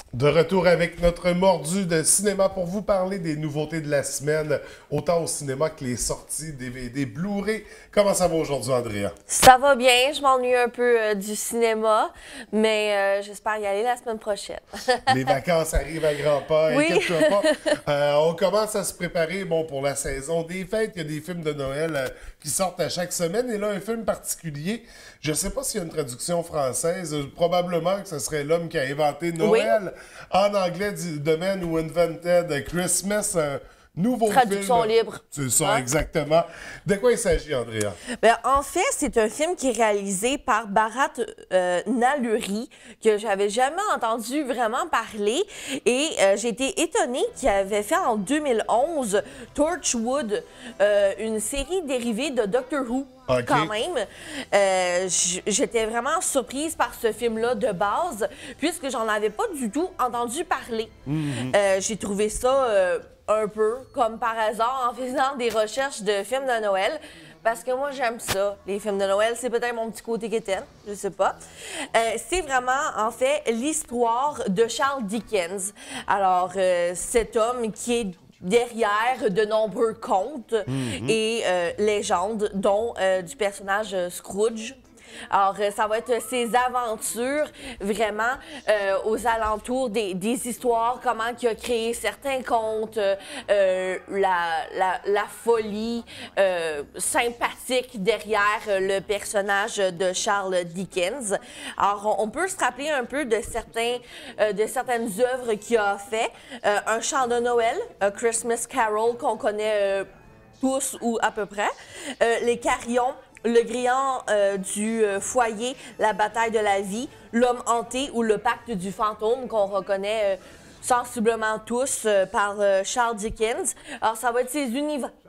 De retour avec notre mordu de cinéma pour vous parler des nouveautés de la semaine, autant au cinéma que les sorties DVD Blu-ray. Comment ça va aujourd'hui, Andrea? Ça va bien, je m'ennuie un peu du cinéma, mais j'espère y aller la semaine prochaine. Les vacances arrivent à grands pas, Oui. inquiète-toi pas. On commence à se préparer pour la saison des fêtes. Il y a des films de Noël qui sortent à chaque semaine. Et là, un film particulier, je ne sais pas s'il y a une traduction française, probablement que ce serait l'homme qui a inventé Noël. Oui. En anglais, The Man Who Invented Christmas, un nouveau Traduction film. libre. C'est ça, exactement. De quoi il s'agit, Andrea? En fait, c'est un film qui est réalisé par Bharat Naluri, que j'avais jamais entendu vraiment parler. Et j'ai été étonnée qu'il avait fait en 2011 Torchwood, une série dérivée de Doctor Who. Okay. Quand même, j'étais vraiment surprise par ce film-là de base, puisque j'en avais pas du tout entendu parler. J'ai trouvé ça un peu comme par hasard en faisant des recherches de films de Noël, parce que moi, j'aime ça, les films de Noël. C'est peut-être mon petit côté quétaine, je sais pas. C'est vraiment, en fait, l'histoire de Charles Dickens. Alors, cet homme qui est derrière de nombreux contes et légendes, dont du personnage Scrooge. Alors, ça va être ses aventures, vraiment, aux alentours des histoires, comment il a créé certains contes, la folie sympathique derrière le personnage de Charles Dickens. Alors, on peut se rappeler un peu de certaines œuvres qu'il a fait. Un chant de Noël, A Christmas Carol, qu'on connaît tous ou à peu près. Les Carillons, Le Grillon du foyer, La bataille de la vie, L'homme hanté ou Le pacte du fantôme, qu'on reconnaît sensiblement tous par Charles Dickens. Alors, ça va être ces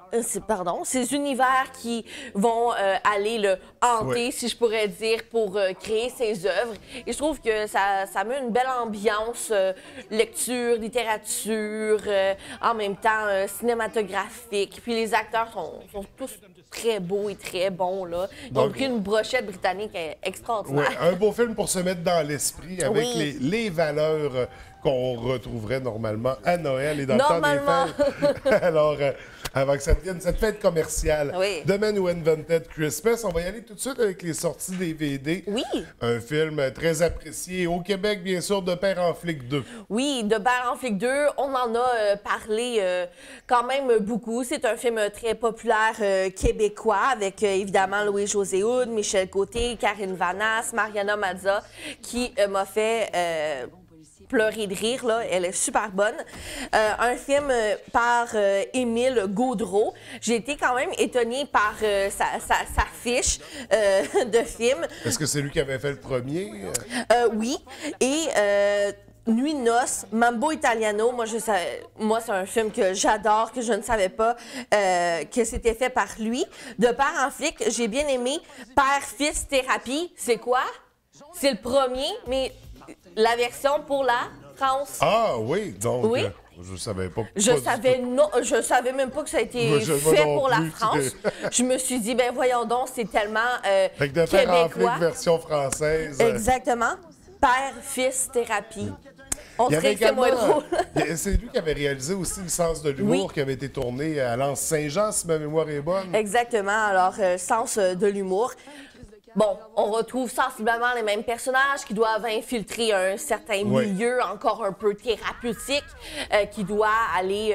univers qui vont aller le hanter, si je pourrais dire, pour créer ses œuvres. Et je trouve que ça met une belle ambiance, lecture, littérature, en même temps cinématographique. Puis les acteurs sont tous très beaux et très bons, là. Ils ont pris une brochette britannique extraordinaire. Oui, un beau film pour se mettre dans l'esprit avec les valeurs qu'on retrouverait normalement à Noël et dans le temps des fêtes. Alors, avant que ça devienne cette fête commerciale, The Man Who Invented Christmas, on va y aller tout de suite avec les sorties DVD. Oui. Un film très apprécié au Québec, bien sûr, de Père en flic 2. Oui, de Père en flic 2, on en a parlé quand même beaucoup. C'est un film très populaire québécois avec évidemment Louis-José Hood, Michel Côté, Karine Vanasse, Mariana Mazza, qui m'a fait pleurer de rire, là. Elle est super bonne. Un film par Émile Gaudreau. J'ai été quand même étonnée par sa fiche de film. Est-ce que c'est lui qui avait fait le premier? Oui. Et Nuit de noces, Mambo Italiano, moi c'est un film que j'adore, que je ne savais pas que c'était fait par lui. De Père en flic, j'ai bien aimé Père-Fils Thérapie. C'est quoi? C'est le premier, mais la version pour la France. Ah oui, donc oui. Je savais pas. Je savais même pas que ça a été fait pour la France. Je me suis dit, ben voyons donc, c'est tellement fait que de Père en flic version française. Exactement. Père-Fils Thérapie. On dirait que c'est moins drôle. C'est lui qui avait réalisé aussi Le Sens de l'humour, qui avait été tourné à l'Anse Saint-Jean, si ma mémoire est bonne. Exactement. Alors, Sens de l'humour. Bon, on retrouve sensiblement les mêmes personnages qui doivent infiltrer un certain milieu encore un peu thérapeutique, qui doit aller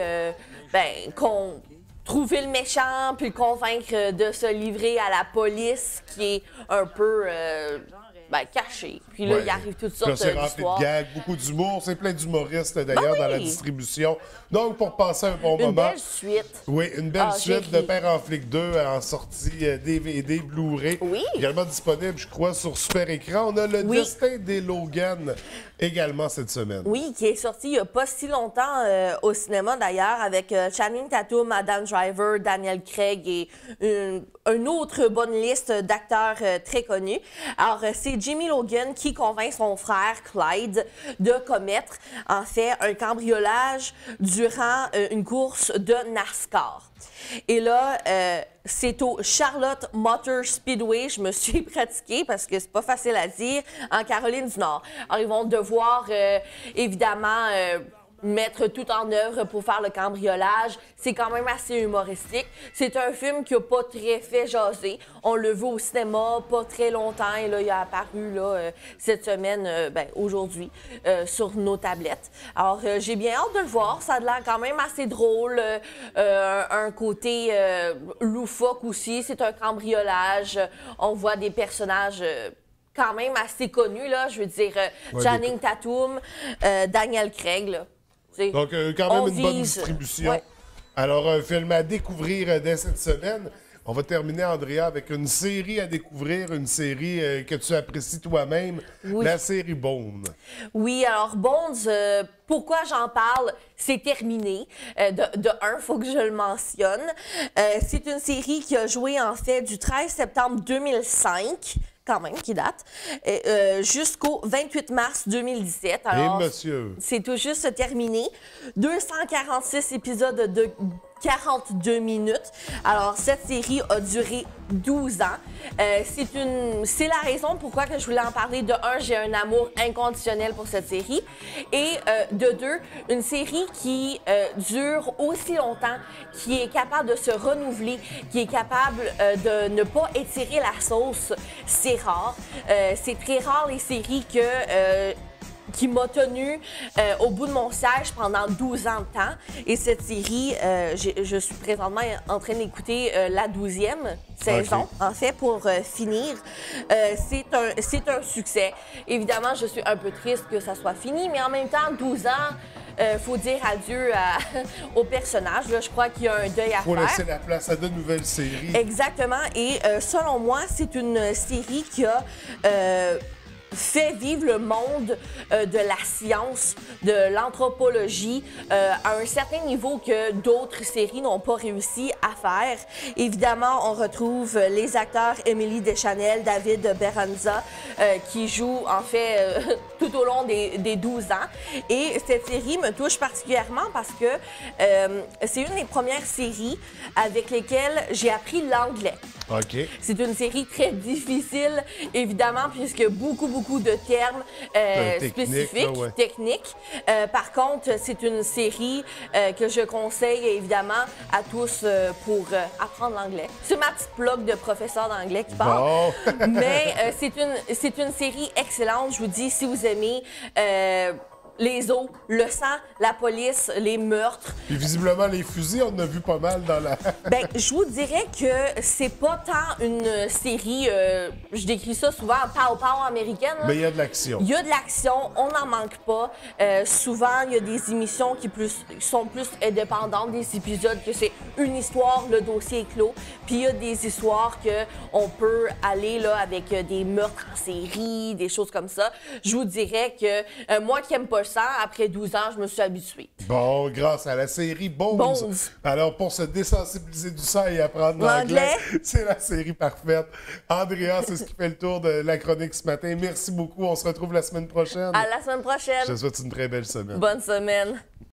trouver le méchant puis le convaincre de se livrer à la police qui est un peu caché. Puis là, il arrive toutes sortes d'histoires. C'est rempli de gags, beaucoup d'humour. C'est plein d'humoristes d'ailleurs dans la distribution. Donc, pour passer un bon moment. Une belle suite. Oui, une belle suite de Père en flic 2 en sortie DVD, Blu-ray. Oui. Également disponible, je crois, sur Super Écran. On a Le Destin des Logan également cette semaine. Oui, qui est sorti il n'y a pas si longtemps au cinéma d'ailleurs, avec Channing Tatum, Adam Driver, Daniel Craig et une autre bonne liste d'acteurs très connus. Alors, c'est Jimmy Logan qui convainc son frère Clyde de commettre, en fait, un cambriolage durant une course de NASCAR. Et là, c'est au Charlotte Motor Speedway. Je me suis pratiquée parce que c'est pas facile à dire, en Caroline du Nord. Alors, ils vont devoir, évidemment, mettre tout en œuvre pour faire le cambriolage. C'est quand même assez humoristique. C'est un film qui n'a pas très fait jaser. On le voit au cinéma pas très longtemps. Et là, il a apparu là, cette semaine, aujourd'hui, sur nos tablettes. Alors, j'ai bien hâte de le voir. Ça a l'air quand même assez drôle. Un côté loufoque aussi. C'est un cambriolage. On voit des personnages quand même assez connus, là. Je veux dire, Channing Tatum, Daniel Craig, là. Donc, quand même une bonne distribution. Ouais. Alors, un film à découvrir dès cette semaine. On va terminer, Andrea, avec une série à découvrir, une série que tu apprécies toi-même, la série Bones. Oui, alors Bones, pourquoi j'en parle? C'est terminé. De un, il faut que je le mentionne. C'est une série qui a joué, en fait, du 13 septembre 2005, quand même, qui date, jusqu'au 28 mars 2017. Alors, monsieur. c'est tout juste terminé. 246 épisodes de 42 minutes. Alors, cette série a duré 12 ans. C'est la raison pourquoi que je voulais en parler. De un, j'ai un amour inconditionnel pour cette série. Et de deux, une série qui dure aussi longtemps, qui est capable de se renouveler, qui est capable de ne pas étirer la sauce. C'est rare. C'est très rare les séries qui m'a tenu au bout de mon siège pendant 12 ans de temps. Et cette série, je suis présentement en train d'écouter la 12e saison, en fait, pour finir. C'est un succès. Évidemment, je suis un peu triste que ça soit fini, mais en même temps, 12 ans, faut dire adieu au personnage. Là, je crois qu'il y a un deuil à faire. Pour laisser la place à de nouvelles séries. Exactement. Et selon moi, c'est une série qui a fait vivre le monde de la science, de l'anthropologie, à un certain niveau que d'autres séries n'ont pas réussi à faire. Évidemment, on retrouve les acteurs Émilie Deschanel, David Berranza, qui jouent en fait tout au long des 12 ans. Et cette série me touche particulièrement parce que c'est une des premières séries avec lesquelles j'ai appris l'anglais. OK. C'est une série très difficile, évidemment, puisque beaucoup de termes spécifiques, là, techniques. Par contre, c'est une série que je conseille, évidemment, à tous pour apprendre l'anglais. C'est ma petite blog de professeur d'anglais qui parle. Bon. Mais c'est une série excellente. Je vous dis, si vous aimez les eaux, le sang, la police, les meurtres. Puis visiblement, les fusils, on en a vu pas mal dans la... Ben, je vous dirais que c'est pas tant une série, je décris ça souvent, pow-pow américaine. Là. Mais il y a de l'action. Il y a de l'action, on n'en manque pas. Souvent, il y a des émissions qui sont plus indépendantes des épisodes, que c'est une histoire, le dossier est clos. Puis il y a des histoires qu'on peut aller là, avec des meurtres en série, des choses comme ça. Je vous dirais que moi qui n'aime pas ça, après 12 ans, je me suis habituée. Bon, grâce à la série Bones. Alors, pour se désensibiliser du sang et apprendre l'anglais, c'est la série parfaite. Andrea, c'est ce qui fait le tour de la chronique ce matin. Merci beaucoup. On se retrouve la semaine prochaine. À la semaine prochaine. Je te souhaite une très belle semaine. Bonne semaine.